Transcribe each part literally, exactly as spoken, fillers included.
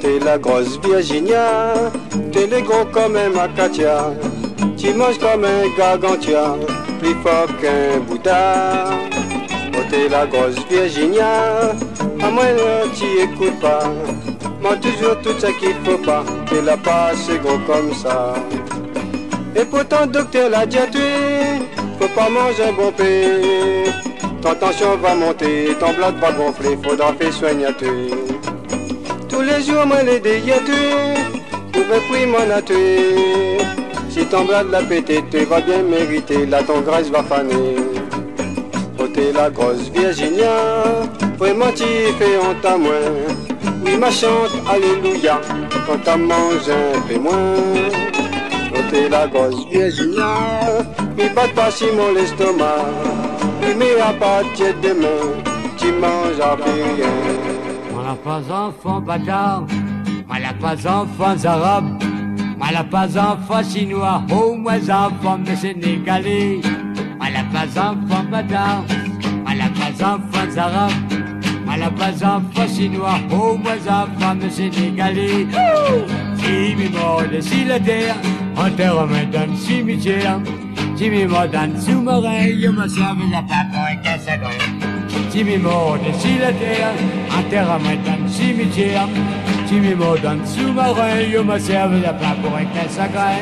t'es la grosse Virginia, t'es le gros comme un macatia, tu manges comme un gargantua, plus fort qu'un Bouddha. Oh, t'es la grosse Virginia, à moi tu écoutes pas, moi toujours tout ça qu'il faut pas, t'es la pas c'est gros comme ça. Et pourtant docteur l'a dit à tuer, faut pas manger un bon pain, ton tension va monter, ton bloc va gonfler, faudra faire soigner à tuer. Tous les jours moi les déyatuer, pour me prix m'en a tué. Si ton bloc l'a pété, tu vas bien mériter, là ton graisse va faner. Oh t'es la grosse Virginia, vraiment tu fais honte à moi. Oui ma chante, alléluia, quand t'as mangé un peu moins. Oh t'es la grosse Virginia, oui batte pas si mon l'estomac. Oui mais à partir de demain, tu manges à plus rien. Moi la pas enfant bâtard, moi la pas enfant arabe, moi la pas enfant chinois, oh moi enfant de sénégalais. Moi la pas enfant bâtard, moi la pas enfant arabe, moi la pas enfant chinois, oh moi enfant de sénégalais. Si mi mort de si la terre, enterre-moi dans le cimetière. Si mi mort dans le sous-marin, je me serve la pape pour un casse-à-gouette. Si mi mort de si la terre, enterre-moi dans le cimetière. Si mi mort dans le sous-marin, je me serve la pape pour un casse-à-gouette.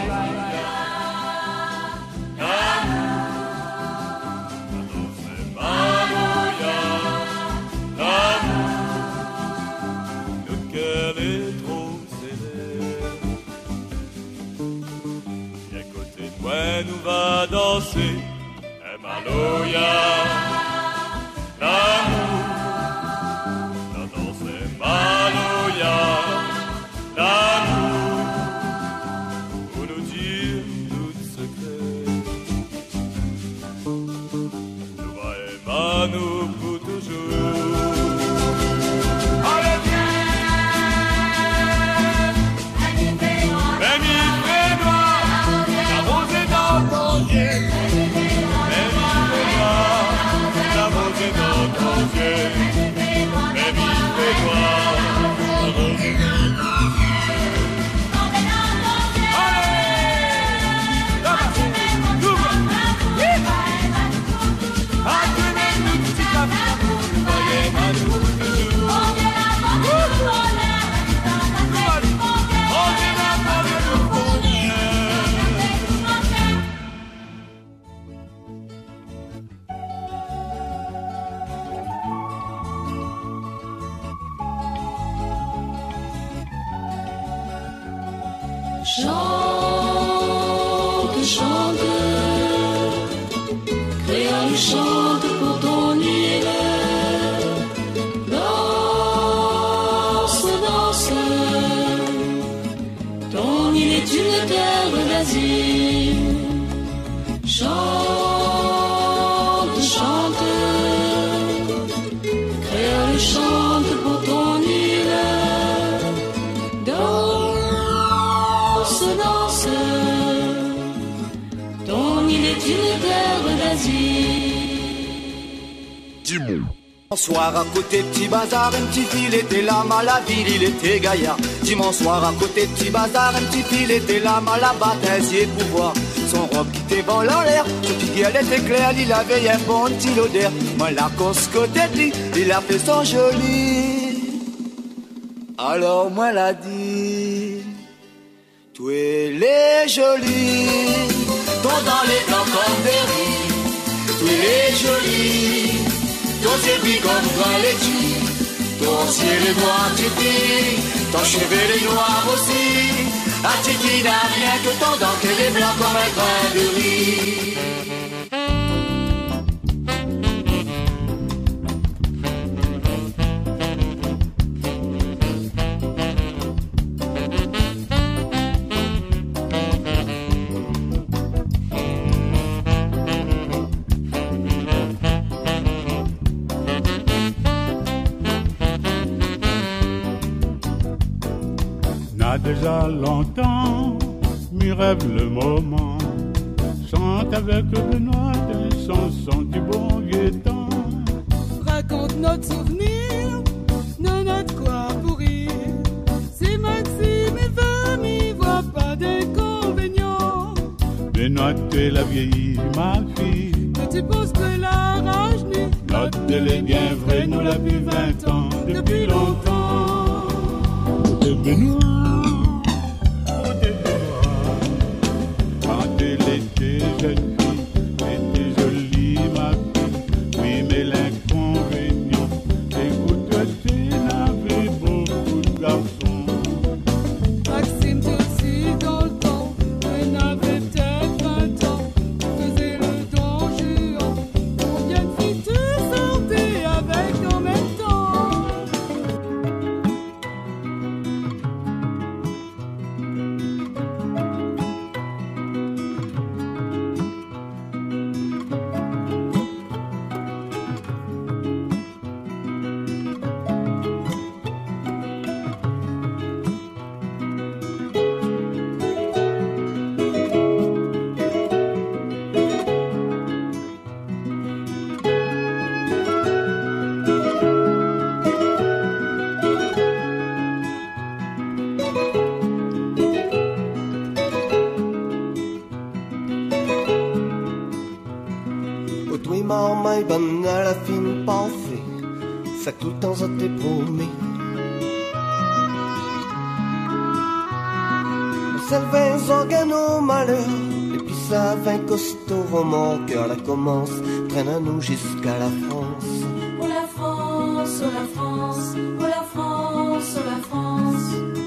Nous va danser un maloya, l'amour, la danse est maloya, l'amour, pour nous dire tout secret. Nous va aimer nous pour toujours. Allez viens, Chante, chante, créole chante pour ton île. Danse, danse, ton île est une terre d'asile. Chante, chante, créole chante pour ton île. Danse, danse, ton île est une terre d'asile. Dimanche soir à côté petit bazar, un petit fil était là, à la ville il était gaillard. Dimanche soir à côté petit bazar, un petit fil était là, à la bataille pour voir son robe qui était vol en l'air. Son piquet elle était claire, il avait un bon petit odeur. Moi la cosse côté de lui, il a fait son joli. Alors moi l'a dit, tu es les jolis, ton dans les blancs comme des riz, tu es les jolis. Ton zébi comme grand laitue, ton ciel est noir tipi, ton cheveux est noir aussi. A tipi n'a rien que ton dent qu'elle est blanc comme un grain de riz. Déjà longtemps, m'y rêve le moment. Chante avec Benoît une chanson du bon vieux temps. Raconte notre souvenir, non notre quoi pour rire. Benoît, tu es la vieille, ma fille. Que tu penses que la rage nuit. Notre est bien vrai, nous l'a vu vingt ans, depuis longtemps. Côté Benoît, côté Benoît, quand elle était jeune fille, était jolie, ma fille. Oui, mais l'inconvénient, écoute, tu n'avais beaucoup de garçons. Maxime, tu aussi dans le temps. Tu n'avais peut-être vingt ans. Tu faisais le danger. Combien de filles tu sortais avec en même temps? Toi mamma ben alla fin parfait, ça tout le temps ça t'est promis. Ça vingt organes au malheur, et puis ça vingt costaud roman, cœur la commence, traîne à nous jusqu'à la France. Oh la France, oh la France, oh la France, oh la France.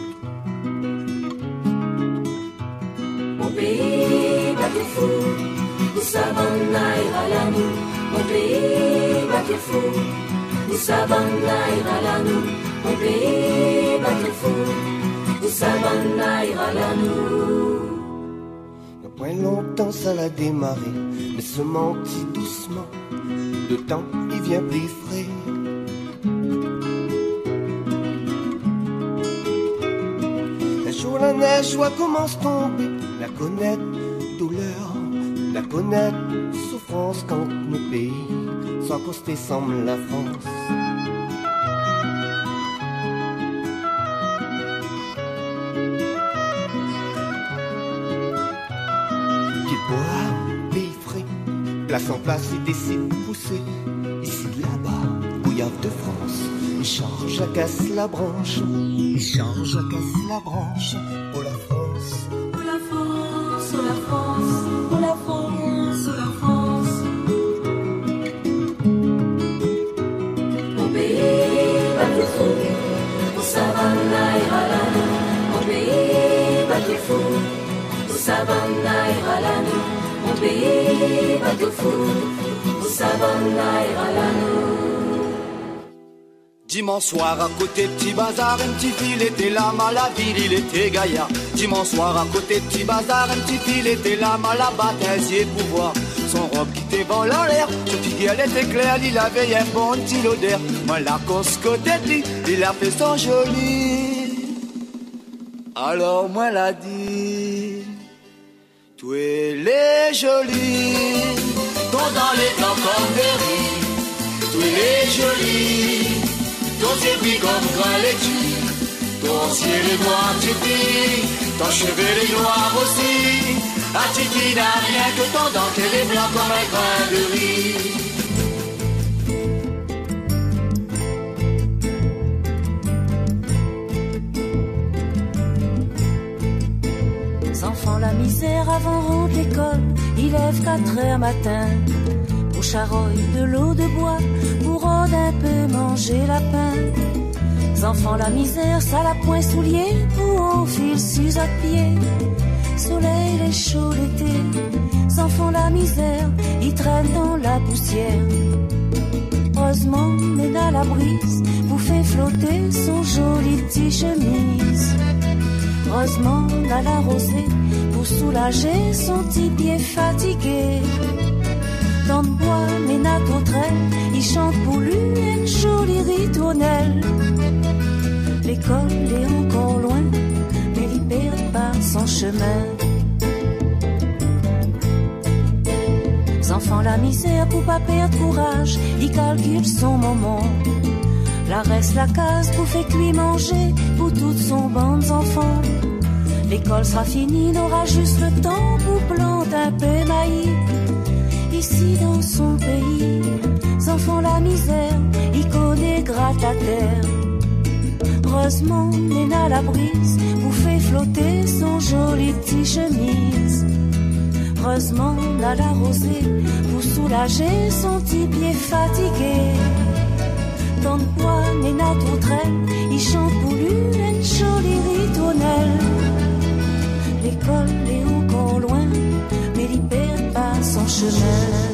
Mon pays bat le fou, où ça va naïra l'amour. Mon pays bat le fou, où ça va naïra l'amour. Mon pays bat le fou, où ça va naïra l'amour. Point longtemps ça l'a démarré, mais se mentit doucement, le temps il vient plus frais. Un jour la neige va commence tomber, la connaître douleur, la connaître souffrance quand nos pays sont accostés semble la France. Place en place, il décide de pousser. Ici, là-bas, Gouillave de France. Il change, à casse la branche. Il change, à casse la branche. Oh la France. Oh la France, oh la France. Oh la France, oh la France. Mon pays bat le fou. Où ça va naïra l'amour. Mon pays bat le fou. Où ça va naïra l'amour. Mon pays bat le fou, où ça va naïra l'amour. Dimanche soir à côté petit bazar, un petit fil était là, mal la ville, il était gaillard. Dimanche soir à côté petit bazar, un petit fil était là, mal la bataille pour voir son robe qui était vol en l'air. Ce figuier elle était claire, il avait un bon petit odeur. Moi la cause côté lui, il a fait son joli. Alors moi l'a dit. Tu es jolie, ton dans les blancs comme des riz. Tu es jolie, ton ciel brille comme grand laitue. Ton ciel est noir, tu dis, ton cheveu est noir aussi. Ah, tu dis n'a rien que ton dent, qu'elle est blanc comme un grain de riz. Enfants, la misère avant rentre l'école, il lève quatre heures matin pour charogne de l'eau de bois, pour rendre un peu manger la pain. Enfants, la misère, ça la point soulier, pour enfiler sus à pied. Soleil, les chaud l'été, enfants, la misère, ils traînent dans la poussière. Heureusement, mais à la brise, vous fait flotter son joli petit chemise. Heureusement, à la rosée, pour soulager son petit pied fatigué. Dans le bois, les nattes au trait, il chante pour lui une jolie ritournelle. L'école est encore loin, mais il perd pas son chemin. Les enfants, la misère, pour pas perdre courage, il calcule son moment. La reste la case pour faire cuire manger pour toute son bande d'enfants. L'école sera finie, n'aura juste le temps pour planter un peu maïs. Ici dans son pays, s'enfant la misère, il connaît gratte la terre. Heureusement, Néna la brise vous fait flotter son joli petit chemise. Heureusement, n'a la rosée pour soulager son petit pied fatigué. Dans le bois, Néna tourterelle, il chante pour lui une jolie ritournelle. L'école est encore loin, mais il perd pas son chemin.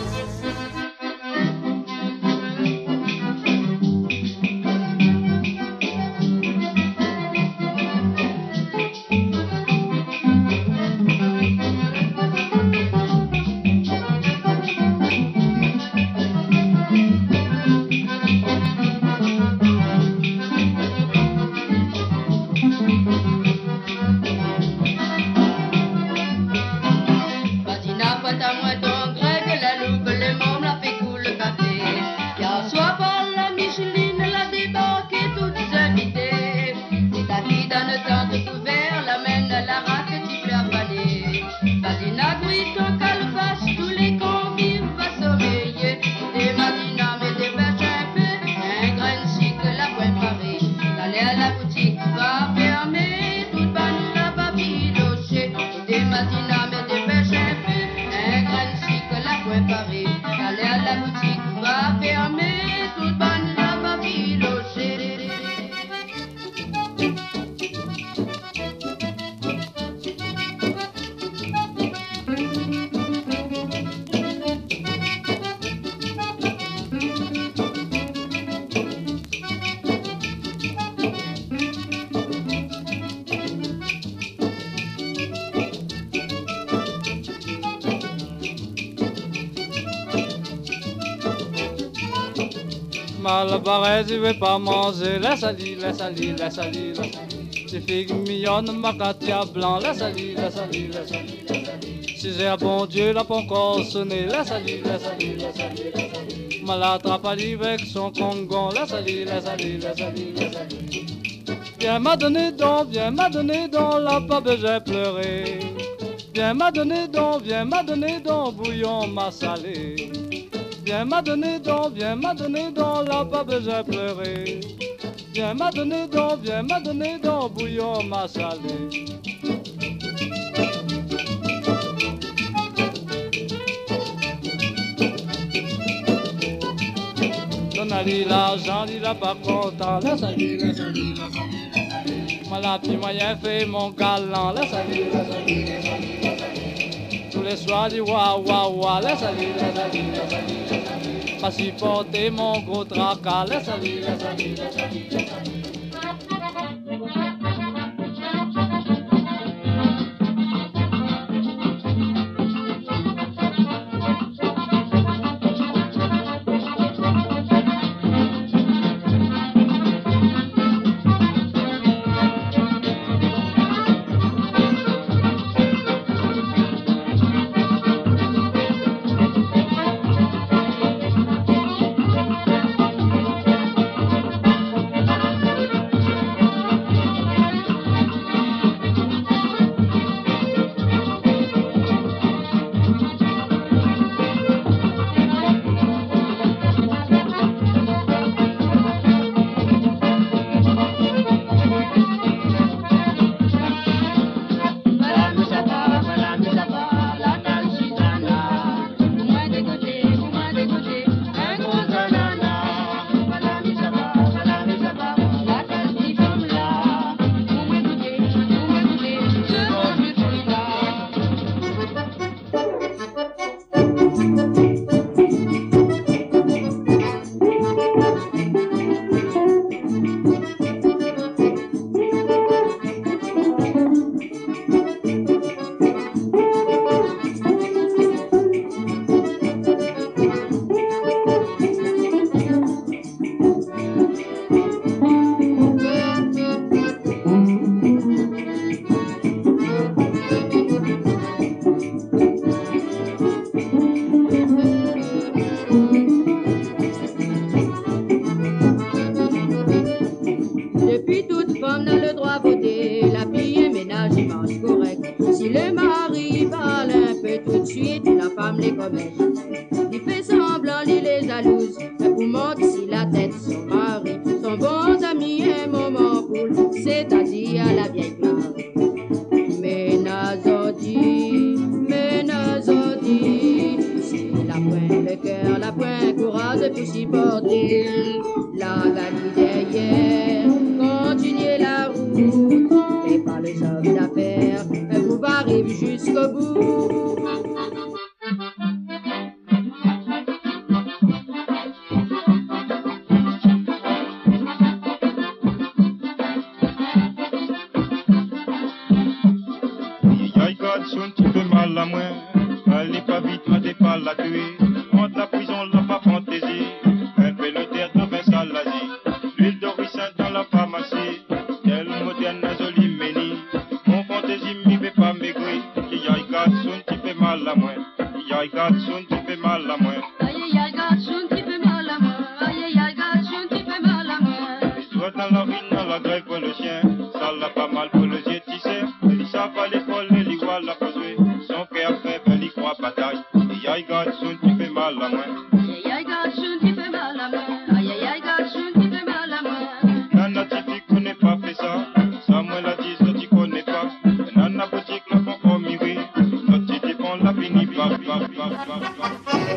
Malabarès, je vais pas manger, la salie, la salie, la salie, la salie. Ces figues mignonnes, macatia blanc, la salie, la salie, la salie, la salie. Si j'ai un bon Dieu, l'a pas encore sonné, la salie, la salie, la salie, la salie. Malatra pali avec son congon, la salie, la salie, la salie, la salie. Viens m'a donné don, viens m'a donné don, la pas besoin pleurer. Viens m'a donné don, viens m'a donné don, bouillon m'a salé. Viens m'a donné don, viens m'a donné don, là pas besoin pleurer. Viens m'a donné don, viens m'a donné don, bouillon m'a salé. Donne-lui l'argent, il a pas content, la salie, la salie, la salie. Moi la petite moyen fait mon galant, la salie, la salie, la salie, la salie. Tous les soirs, dit wa wa wa, la salie, la salie, la salie. Pas supporter mon gros tracas, la salie, la salie, la salie, la salie. Depuis toute femme n'a le droit à voter, la fille est ménagement. promesse. Il fait semblant, il est jalouse, mais pour monter si la tête son mari, son bon ami est moment poule, c'est-à-dire la vieille Marie. Mais Nazodi, mais Nazodi, si la pointe le cœur, la pointe courage pour s'y porter, la gagne derrière, continuez la route, et pas les hommes d'affaires, vous arrivez jusqu'au bout. Tu fais mal à moi, allez pas vite, m'attez pas la tuer. Monte la prison, la pas fantaisie. Un peu le terre de vin salazie. L'huile de ricin dans la pharmacie. Telle moderne, jolie ménie. Mon fantaisie m'y fait pas maigrir. Yay garçon, tu fais mal à moi. Yay garçon, tu fais mal à moi. Aïe aïe garçon, tu fais mal à moi. Aïe aïe garçon, tu fais mal à moi. Je dois dans la rue, dans la grève pour le chien. Ça l'a pas mal pour le jet, tu sais. Il savent à l'école, il y voit la posée. Son cœur faible, il croit bataille. Aïe garçon, tu fais mal à moi. Aïe aïe garçon, tu fais mal à moi. Aïe aïe aïe garçon, tu fais mal à moi. Nana, tu connais pas fait ça. Samuel a dit, ça tu connais pas. Nana, boutique, la font comme miri. Ça tu dépends, la fini, pas, pas, pas, pas, pas.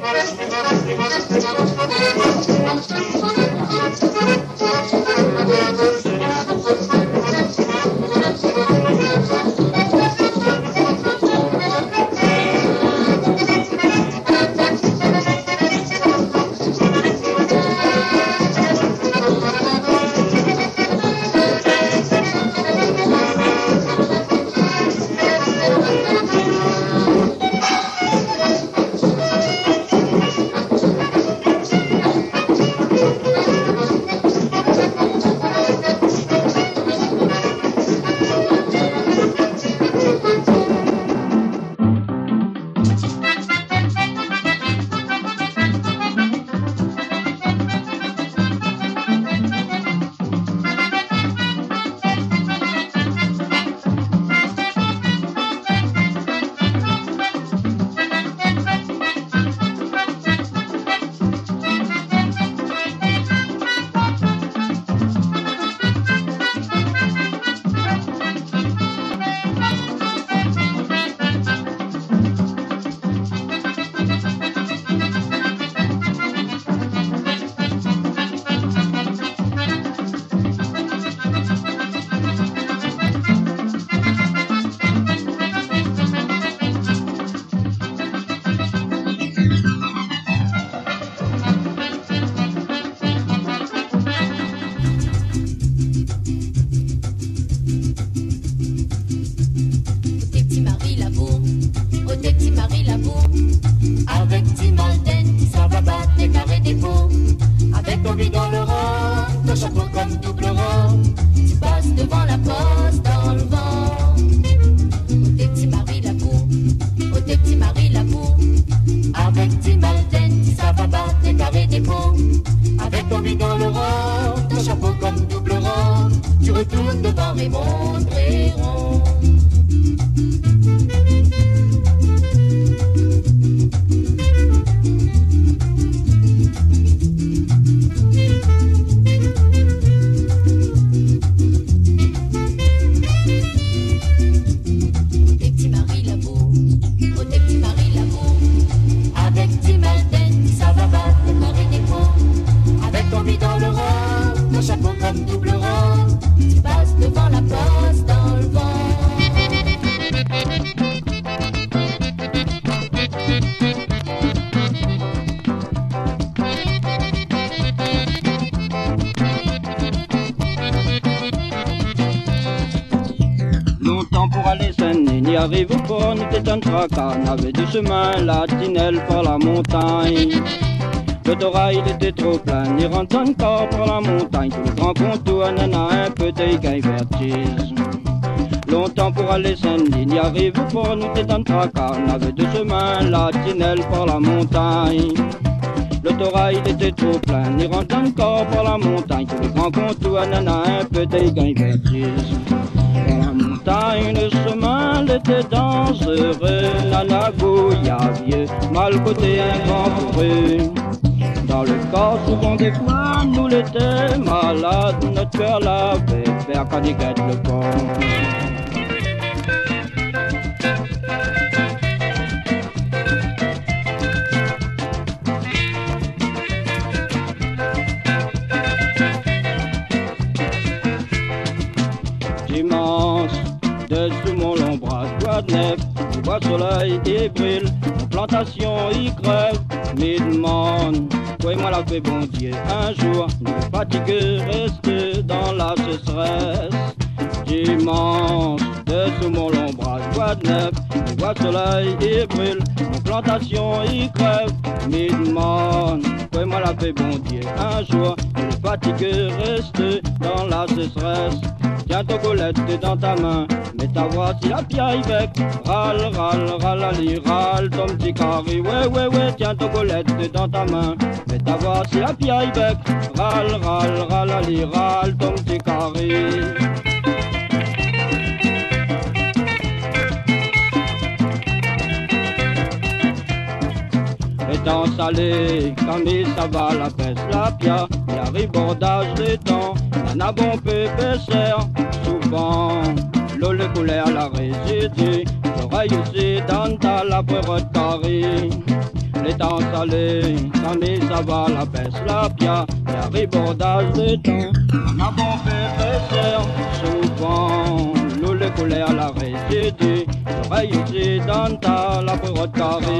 Arrive pas, nous t'étonne tracas, n'avait du chemin, la tinelle par la montagne. Le Dora il était trop plein, il rentre encore par la montagne. Tout le grand contour, nana, un peu d'égaille vertige. Longtemps pour aller Saint-Denis, n'y arrive pas, nous t'étonne tracas, n'avait du chemin, la tinelle par la montagne. Le Dora il était trop plein, il rentre encore par la montagne. Tout le grand contour, nana, un peu d'égaille vertige. Le chemin était dangereux, nana Gouya vieux, mal côté un vent bourré. Dans le corps souvent des fois nous l'étions malades, notre cœur l'avait vers quand il guette le pont. Dimanche, dessous mon long bras, bois de nef, je vois le soleil et brille, mon plantation y crève, me demande, quoi moi la fait bon Dieu, un jour, ne fatigué, rester dans la sécheresse. Dimanche, dessous mon long bras, bois de nef, je vois le soleil et brille, mon plantation y crève, me demande, quoi moi la fait bon Dieu, un jour, ne fatigué, rester dans la sécheresse. Tiens ton colette dans ta main, mets ta voix si la piaille bec. Râle, râle, râle, râle, ton petit carré. Ouais, ouais, ouais, tiens ton colette dans ta main, mets ta voix si la piaille bec. Râle, râle, râle, râle, ton petit carré. Étant salé, comme ça va la peste, la pia, la ribordage des temps, la bon pépécère, souvent, l'eau le couleur la résidue, l'oreille aussi dans ta la preuve carré. Les temps salés, comme ça va la peste, la pia, la ribordage des temps, la bon pépécère, souvent, l'eau le couleur la résidue, l'oreille aussi dans ta la preuve carré.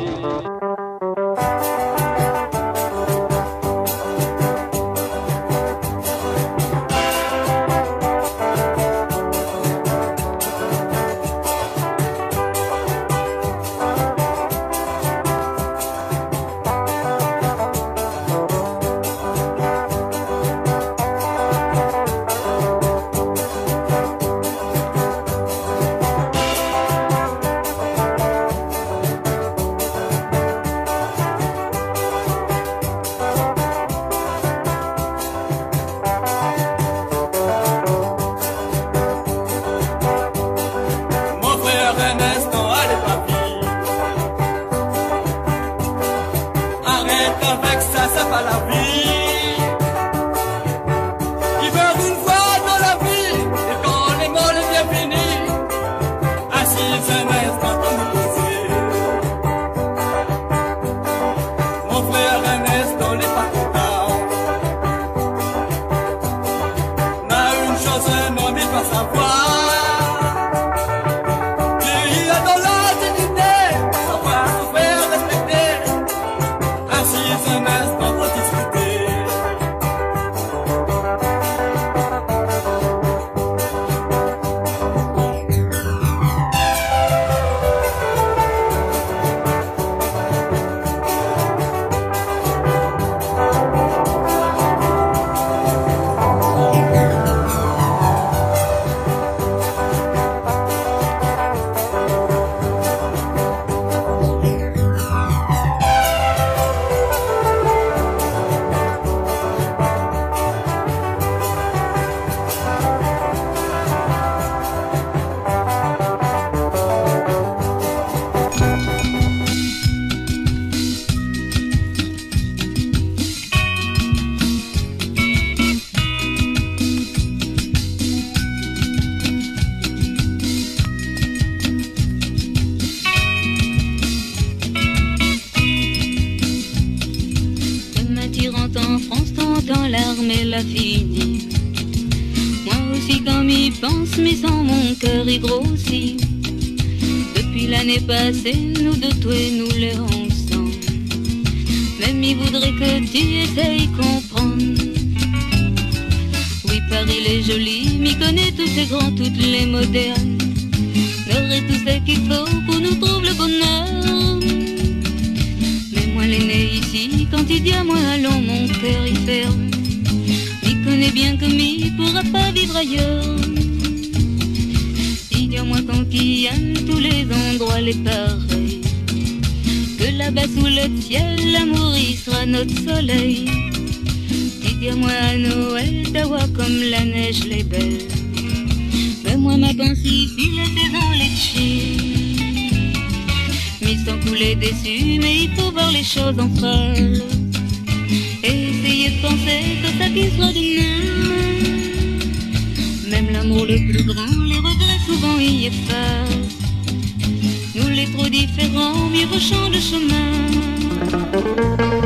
l'armée l'a fini. Moi aussi quand m'y pense, mais sans mon cœur y grossit. Depuis l'année passée, nous deux, toi et nous les ensemble. Même il voudrait que tu essayes comprendre. Oui, Paris il est joli, m'y connaît tous ces grands, toutes les modernes. N'aurait tout ce qu'il faut pour nous trouver le bonheur. Mais moi l'aîné ici, quand il dit à moi allons, mon cœur il ferme. Il connaît bien que m'y pourra pas vivre ailleurs. Il dit à moi quand il aime tous les endroits les pareils, que là-bas sous le ciel l'amour il sera notre soleil. Il dit à moi à Noël d'avoir comme la neige les belles. Mais moi ma pensif il est dans les chiens. Mais sans couler déçu, mais il faut voir les choses en face. Essayez de penser que ça qui sera demain. Même l'amour le plus grand, les regrets souvent y effacent. Nous les trop différents, vivre champ de chemin.